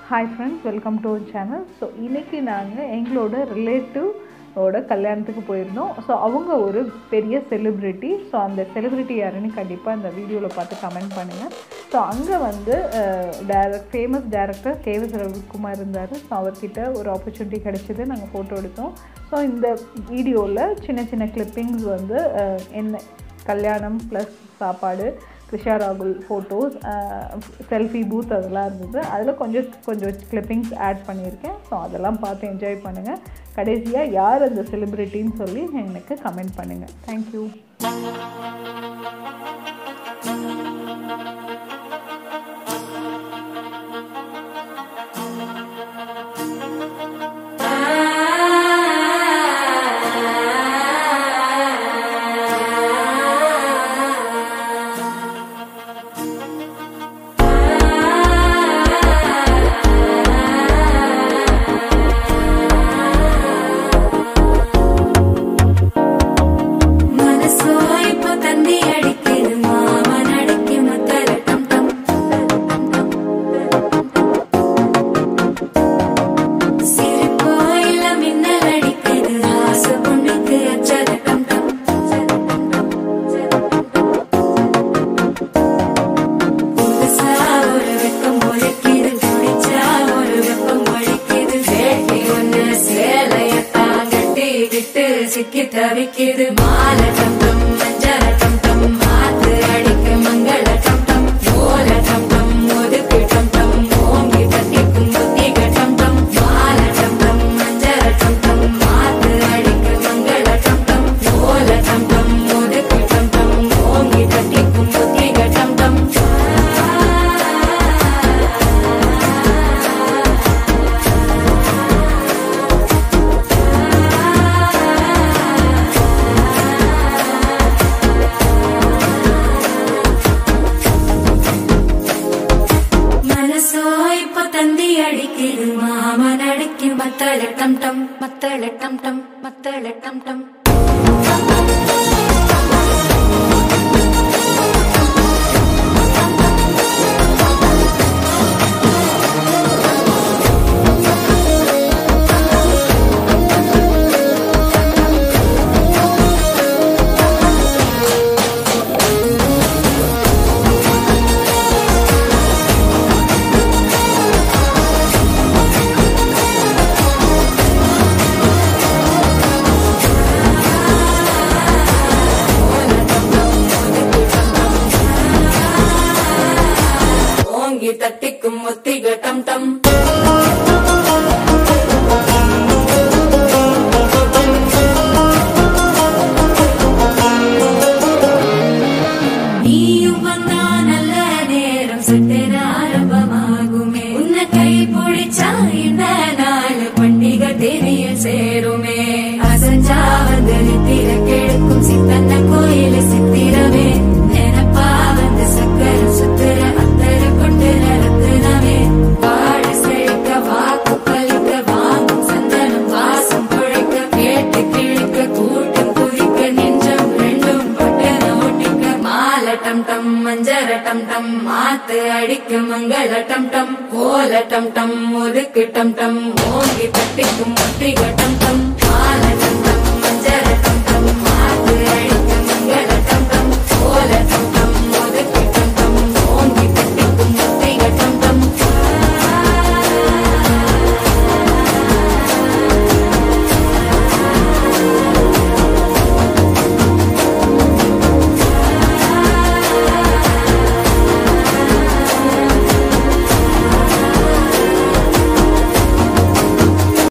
Hi friends, welcome to our channel. So இன்னைக்கு நாங்க எங்களோட ரிலேட்டிவ் ஓட கல்யாணத்துக்கு போயிருந்தோம். ஸோ அவங்க ஒரு பெரிய செலிப்ரிட்டி. ஸோ அந்த செலிப்ரிட்டி யாருன்னு கண்டிப்பாக இந்த வீடியோவில் பார்த்து கமெண்ட் பண்ணுங்கள். ஸோ அங்கே வந்து ஃபேமஸ் டேரக்டர் கேஎஸ் ரவிக்குமார் இருந்தார். ஸோ அவர்கிட்ட ஒரு ஆப்பர்ச்சுனிட்டி கிடைச்சிது, நாங்கள் ஃபோட்டோ எடுத்தோம். ஸோ இந்த வீடியோவில் சின்ன சின்ன கிளிப்பிங்ஸ் வந்து என்ன கல்யாணம் ப்ளஸ் சாப்பாடு, கிருஷா ராகுல் ஃபோட்டோஸ், செல்ஃபி பூத் அதெல்லாம் இருந்தது. அதில் கொஞ்சம் கிளிப்பிங்ஸ் ஆட் பண்ணியிருக்கேன். ஸோ அதெல்லாம் பார்த்து என்ஜாய் பண்ணுங்கள். கடைசியாக யார் அந்த செலிப்ரிட்டின்னு சொல்லி எனக்கு கமெண்ட் பண்ணுங்கள். தேங்க்யூ. தவிக்கிது மால டம் டம் மஞ்சள டம் டம் மாத்து அடிக்க மங்கள டம் டம் ஓல டம் டம் ஒதுக்கு டம் டம் ஓங்கி தட்டிக்கும் புத்திக டம் டம் மால டம் டம் மஞ்சள டம் டம் மாத்து அடிக்க மங்கள டம் டம் ஓல டம் டம் ஒதுக்கு டம் டம் ஓங்கி தட்டிக்கும் புத்திக டம் டம் அடிக்கிது மாமன் அடிக்கு மத்தள டம் டம் மத்தள டம் டம் மத்தள டம் டம் தட்டிக்கும் முத்திக டம் டம் நீயும் வந்தா நல்ல நேரம் சட்டென ஆரம்பமாகுமே உன்னை கை பிடிச்சா இந்த நாள் பண்டிகை தேனியில் சேருமே அசஞ்சா வந்து நித்திர கெடுக்கும் சித்தன்ன கோயில சித்திரவே நினைப்பா வந்து சக்கர சுத்துற அத்தர கொண்டு நடத்துனவே வாழ செழிக்க வாக்கு பலிக்க வாங்கும் சந்தனம் வாசம் பொழைக்க கேட்டு கிழிக்க கூட்டம் குதிக்க நெஞ்சம் ரெண்டும் பட்டு நோட்டிக்க மால டம் டம் மஞ்சர டம் டம் மாத்து அடிக்க மங்கள டம் டம் ஓல டம் டம் ஒதுக்கு டம் டம் ஓங்கி தட்டிக்கும் முத்திக டம் டம்